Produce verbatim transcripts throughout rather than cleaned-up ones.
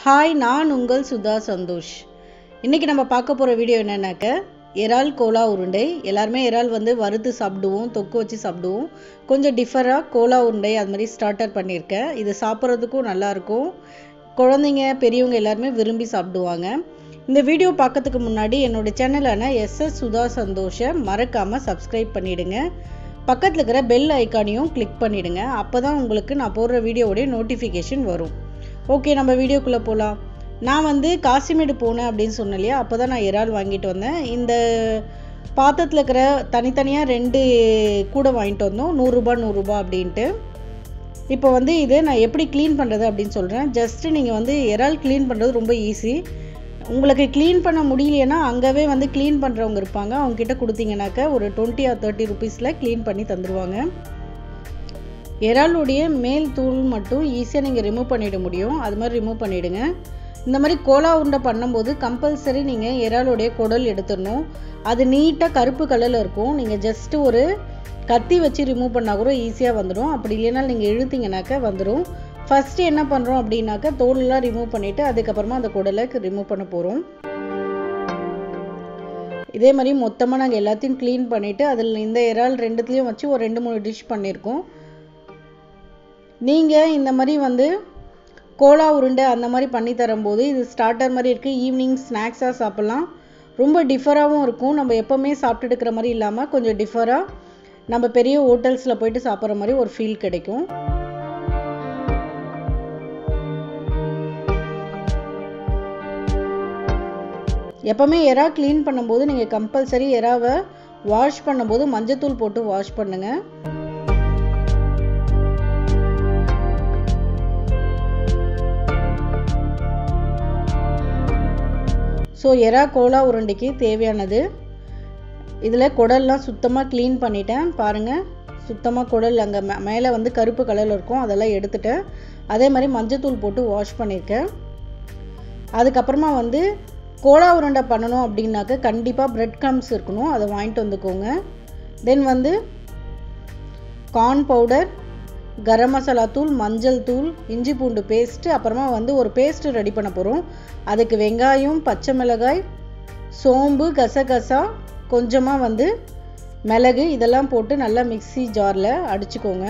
Hi, நான் உங்கள் சுதா சந்தோஷ். இன்றைக்கி நம்ம பார்க்க போகிற வீடியோ என்னென்னாக்க இறால் கோலா உருண்டை. எல்லாருமே இறால் வந்து வறுத்து சாப்பிடுவோம், தொக்கு வச்சு சாப்பிடுவோம். கொஞ்சம் டிஃபராக கோலா உருண்டை அது மாதிரி ஸ்டார்டர் பண்ணியிருக்கேன். இது சாப்பிட்றதுக்கும் நல்லாயிருக்கும். குழந்தைங்க பெரியவங்க எல்லாருமே விரும்பி சாப்பிடுவாங்க. இந்த வீடியோ பார்க்கறதுக்கு முன்னாடி என்னோடய சேனலான எஸ்எஸ் சுதா சந்தோஷை மறக்காமல் சப்ஸ்கிரைப் பண்ணிவிடுங்க. பக்கத்தில் இருக்கிற பெல் ஐக்கானையும் கிளிக் பண்ணிவிடுங்க. அப்போ தான் உங்களுக்கு நான் போடுற வீடியோவுடைய நோட்டிஃபிகேஷன் வரும். ஓகே, நம்ம வீடியோக்குள்ளே போகலாம். நான் வந்து காசிமேடு போனேன் அப்படின்னு சொன்னேன் இல்லையா, அப்போ தான் நான் இறால் வாங்கிட்டு வந்தேன். இந்த பாத்திரத்தில் இருக்கிற தனித்தனியாக ரெண்டு கூடை வாங்கிட்டு வந்தோம், நூறுரூபா நூறுரூபா அப்படின்ட்டு. இப்போ வந்து இதை நான் எப்படி க்ளீன் பண்ணுறது அப்படின்னு சொல்கிறேன். ஜஸ்ட்டு நீங்கள் வந்து இறால் க்ளீன் பண்ணுறது ரொம்ப ஈஸி. உங்களுக்கு க்ளீன் பண்ண முடியலைன்னா அங்கேவே வந்து க்ளீன் பண்ணுறவங்க இருப்பாங்க, அவங்கக்கிட்ட கொடுத்தீங்கன்னாக்கா ஒரு டுவெண்ட்டி ஆர் தேர்ட்டி ருபீஸில் க்ளீன் பண்ணி தந்துடுவாங்க. இறாலுடைய மேல் தூள் மட்டும் ஈஸியாக நீங்கள் ரிமூவ் பண்ணிட முடியும். அது மாதிரி ரிமூவ் பண்ணிவிடுங்க. இந்த மாதிரி கோலா உருண்டை பண்ணும்போது கம்பல்சரி நீங்கள் இறாலுடைய குடல் எடுத்துடணும். அது நீட்டாக கருப்பு கலரில் இருக்கும். நீங்கள் ஜஸ்ட்டு ஒரு கத்தி வச்சு ரிமூவ் பண்ணால் கூட ஈஸியாக வந்துடும். அப்படி இல்லைன்னா நீங்கள் இழுத்தீங்கனாக்கா வந்துடும். ஃபஸ்ட்டு என்ன பண்ணுறோம் அப்படின்னாக்கா தோலெல்லாம் ரிமூவ் பண்ணிவிட்டு அதுக்கப்புறமா அந்த குடலை ரிமூவ் பண்ண போகிறோம். இதே மாதிரி மொத்தமாக நாங்கள் எல்லாத்தையும் க்ளீன் பண்ணிவிட்டு அதில் இந்த இறால் ரெண்டுத்துலேயும் வச்சு ஒரு ரெண்டு மூணு டிஷ் பண்ணியிருக்கோம். நீங்கள் இந்த மாதிரி வந்து கோலா உருண்டை அந்த மாதிரி பண்ணி தரும்போது இது ஸ்டார்டர் மாதிரி இருக்குது, ஈவினிங் ஸ்நாக்ஸாக சாப்பிட்லாம். ரொம்ப டிஃபராகவும் இருக்கும். நம்ம எப்போவுமே சாப்பிட்டுட்டு இருக்கிற மாதிரி இல்லாமல் கொஞ்சம் டிஃபராக நம்ம பெரிய ஹோட்டல்ஸில் போயிட்டு சாப்பிட்ற மாதிரி ஒரு ஃபீல் கிடைக்கும். எப்போவுமே எறா க்ளீன் பண்ணும்போது நீங்கள் கம்பல்சரி எறாவை வாஷ் பண்ணும்போது மஞ்சத்தூள் போட்டு வாஷ் பண்ணுங்கள். ஸோ எறா கோலா உருண்டைக்கு தேவையானது இதில் குடல்லாம் சுத்தமாக க்ளீன் பண்ணிட்டேன். பாருங்கள், சுத்தமாக குடல் அங்கே மே மேலே வந்து கருப்பு கலரில் இருக்கும், அதெல்லாம் எடுத்துட்டேன். அதே மாதிரி மஞ்சத்தூள் போட்டு வாஷ் பண்ணியிருக்கேன். அதுக்கப்புறமா வந்து கோலா உருண்டை பண்ணணும் அப்படின்னாக்க கண்டிப்பாக பிரெட் க்ரம்ஸ் இருக்கணும், அதை வாங்கிட்டு வந்துக்கோங்க. தென் வந்து கார்ன் பவுடர், கரம் மசாலா தூள், மஞ்சள் தூள், இஞ்சி பூண்டு பேஸ்ட்டு, அப்புறமா வந்து ஒரு பேஸ்ட்டு ரெடி பண்ண போகிறோம். அதுக்கு வெங்காயம், பச்சை மிளகாய், சோம்பு, கசகசா, கொஞ்சமாக வந்து மிளகு இதெல்லாம் போட்டு நல்லா மிக்ஸி ஜாரில் அடிச்சுக்கோங்க.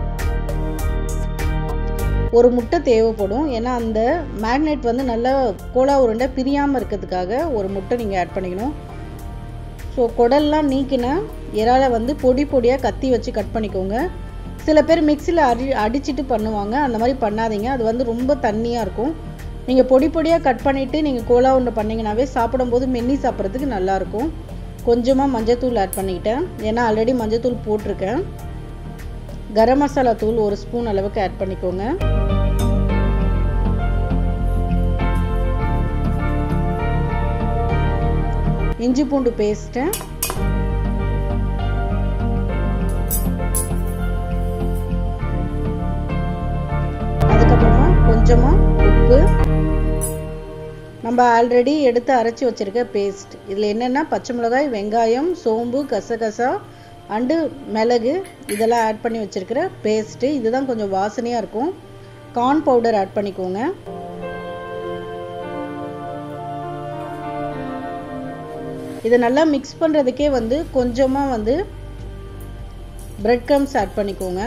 ஒரு முட்டை தேவைப்படும், ஏன்னா அந்த மேக்னெட் வந்து நல்லா கோலா உருண்டை பிரியாமல் இருக்கிறதுக்காக ஒரு முட்டை நீங்கள் ஆட் பண்ணிக்கணும். ஸோ குடல்லாம் நீக்கின இறாலை வந்து பொடி பொடியாக கத்தி வச்சு கட் பண்ணிக்கோங்க. சில பேர் மிக்சியில் அடி அடிச்சுட்டு பண்ணுவாங்க, அந்த மாதிரி பண்ணாதீங்க, அது வந்து ரொம்ப தண்ணியாக இருக்கும். நீங்கள் பொடி பொடியாக கட் பண்ணிவிட்டு நீங்கள் கோலா உருண்டை பண்ணிங்கனாவே சாப்பிடும்போது மென்னி சாப்பிட்றதுக்கு நல்லாயிருக்கும். கொஞ்சமாக மஞ்சத்தூள் ஆட் பண்ணிக்கிட்டேன், ஏன்னா ஆல்ரெடி மஞ்சத்தூள் போட்டிருக்கேன். கரம் மசாலா தூள் ஒரு ஸ்பூன் அளவுக்கு ஆட் பண்ணிக்கோங்க. இஞ்சி பூண்டு பேஸ்ட்டு, அதுக்கப்புறமா கொஞ்சமாக உப்பு, நம்ம ஆல்ரெடி எடுத்து அரைச்சி வச்சுருக்க பேஸ்ட். இதில் என்னென்னா பச்சை மிளகாய், வெங்காயம், சோம்பு, கசகசா அண்டு மிளகு இதெல்லாம் ஆட் பண்ணி வச்சுருக்கிற பேஸ்ட்டு. இதுதான் கொஞ்சம் வாசனையாக இருக்கும். கார்ன் பவுடர் ஆட் பண்ணிக்கோங்க. இதை நல்லா மிக்ஸ் பண்ணுறதுக்கே வந்து கொஞ்சமாக வந்து பிரெட் க்ரம்ஸ் ஆட் பண்ணிக்கோங்க.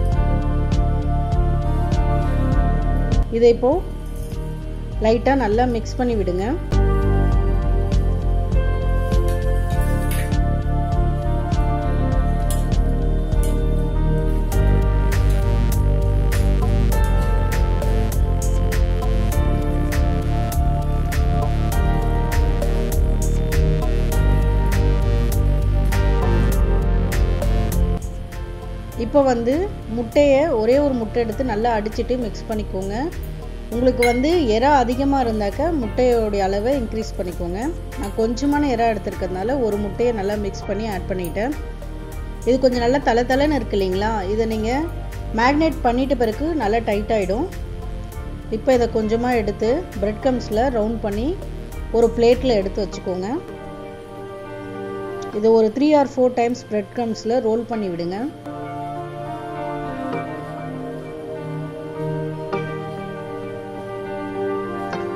இதை இப்போது லைட்டாக நல்லா மிக்ஸ் பண்ணி விடுங்க. இப்போ வந்து முட்டையை ஒரே ஒரு முட்டை எடுத்து நல்லா அடிச்சுட்டு மிக்ஸ் பண்ணிக்கோங்க. உங்களுக்கு வந்து எறா அதிகமாக இருந்தாக்க முட்டையோடைய அளவை இன்க்ரீஸ் பண்ணிக்கோங்க. நான் கொஞ்சமான எறா எடுத்துருக்கிறதுனால ஒரு முட்டையை நல்லா மிக்ஸ் பண்ணி ஆட் பண்ணிட்டேன். இது கொஞ்சம் நல்லா தலை தலைன்னு இருக்கு இல்லைங்களா, இதை நீங்கள் மேக்னேட் பண்ணிட்ட பிறகு நல்லா டைட் ஆகிடும். இப்போ இதை கொஞ்சமாக எடுத்து பிரெட் க்ரம்ஸில் ரவுண்ட் பண்ணி ஒரு பிளேட்டில் எடுத்து வச்சுக்கோங்க. இதை ஒரு three or four times bread க்ரம்ஸில் ரோல் பண்ணி விடுங்க.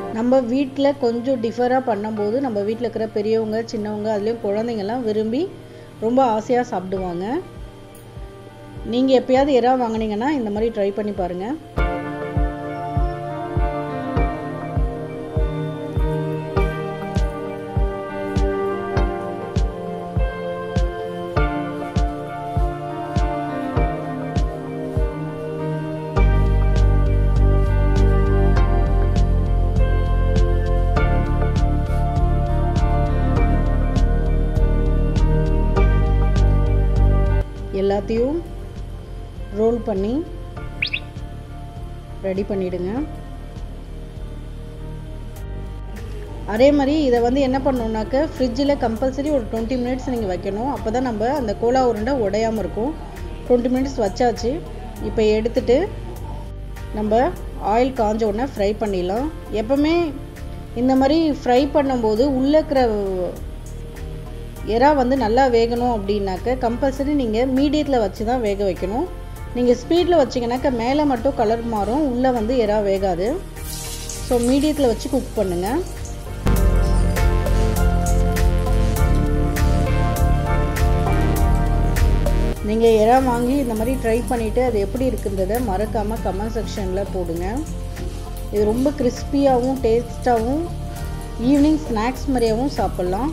நம்ம வீட்டில் கொஞ்சம் டிஃபராக பண்ணும்போது நம்ம வீட்டில் இருக்கிற பெரியவங்க சின்னவங்க அதுலேயும் குழந்தைங்கள்லாம் விரும்பி ரொம்ப ஆசையாக சாப்பிடுவாங்க. நீங்கள் எப்பயாவது எறா வாங்கினீங்கன்னா இந்த மாதிரி ட்ரை பண்ணி பாருங்கள். எல்லாத்தையும் ரோல் பண்ணி ரெடி பண்ணிடுங்க. அதே மாதிரி இதை வந்து என்ன பண்ணணுன்னாக்க ஃப்ரிட்ஜில் கம்பல்சரி ஒரு டுவெண்ட்டி மினிட்ஸ் நீங்கள் வைக்கணும். அப்போ தான் நம்ம அந்த கோலா உருண்டை உடையாமல் இருக்கும். டுவெண்ட்டி மினிட்ஸ் வச்சாச்சு. இப்போ எடுத்துட்டு நம்ம ஆயில் காஞ்ச உடனே ஃப்ரை பண்ணிடலாம். எப்பவுமே இந்த மாதிரி ஃப்ரை பண்ணும்போது உள்ளே இருக்கிற எறா வந்து நல்லா வேகணும் அப்படின்னாக்க கம்பல்சரி நீங்கள் மீடியத்தில் வச்சு தான் வேக வைக்கணும். நீங்கள் ஸ்பீடில் வச்சிங்கனாக்கா மேலே மட்டும் கலர் மாறும், உள்ளே வந்து எறா வேகாது. ஸோ மீடியத்தில் வச்சு குக் பண்ணுங்கள். நீங்கள் எறா வாங்கி இந்த மாதிரி ட்ரை பண்ணிவிட்டு அது எப்படி இருக்குன்றதை மறக்காமல் கமெண்ட் செக்ஷனில் போடுங்க. இது ரொம்ப கிறிஸ்பியாகவும் டேஸ்ட்டாகவும் ஈவினிங் ஸ்நாக்ஸ் மாதிரியாகவும் சாப்பிட்லாம்.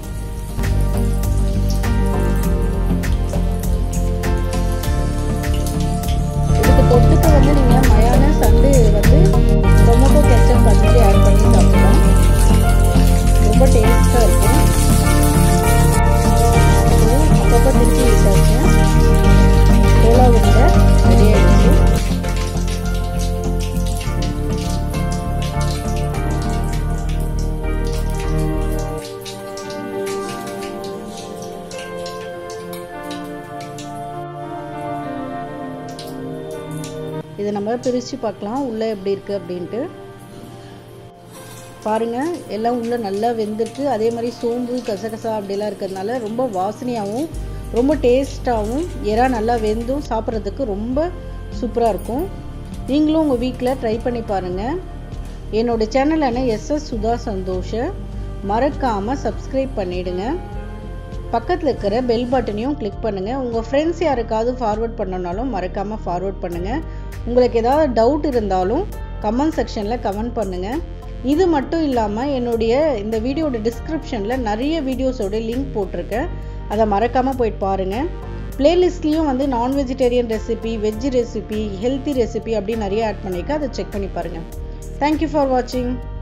தொட்டுக்கு வந்து நீங்கள் மயோனைஸ் வந்து வந்து டொமேட்டோ கெச்சப் அந்த மாதிரி ஆட் பண்ணி சாப்பிடலாம். ரொம்ப டேஸ்ட்டாக இருக்கும். அப்பப்போ திருப்பி விட்டாச்சு. கோலா உருண்டை ரெடி ஆகிடுச்சு. இதை நம்ம பிரித்து பார்க்கலாம் உள்ளே எப்படி இருக்குது அப்படின்ட்டு. பாருங்கள், எல்லாம் உள்ளே நல்லா வெந்திருக்கு. அதே மாதிரி சோம்பு கசகசா அப்படிலாம் இருக்கிறதுனால ரொம்ப வாசனையாகவும் ரொம்ப டேஸ்ட்டாகவும் எறா நல்லா வெந்தும் சாப்பிட்றதுக்கு ரொம்ப சூப்பராக இருக்கும். நீங்களும் உங்கள் வீட்டில் ட்ரை பண்ணி பாருங்கள். என்னோடய சேனலான எஸ்எஸ் சுதா சந்தோஷை மறக்காமல் சப்ஸ்கிரைப் பண்ணிவிடுங்க. பக்கத்தில் இருக்கிற பெல் பட்டனையும் கிளிக் பண்ணுங்கள். உங்கள் ஃப்ரெண்ட்ஸ் யாருக்காவது ஃபார்வர்ட் பண்ணனாலும் மறக்காமல் ஃபார்வர்ட் பண்ணுங்கள். உங்களுக்கு ஏதாவது டவுட் இருந்தாலும் கமெண்ட் செக்ஷனில் கமெண்ட் பண்ணுங்கள். இது மட்டும் இல்லாமல் என்னுடைய இந்த வீடியோட டிஸ்கிரிப்ஷனில் நிறைய வீடியோஸோட லிங்க் போட்டிருக்கேன். அதை மறக்காமல் போயிட்டு பாருங்கள். பிளேலிஸ்ட்லேயும் வந்து நான் vegetarian recipe, veg recipe, healthy recipe அப்படி நிறைய ஆட் பண்ணியிருக்கேன். அதை செக் பண்ணி பாருங்கள். தேங்க்யூ ஃபார் வாட்சிங்.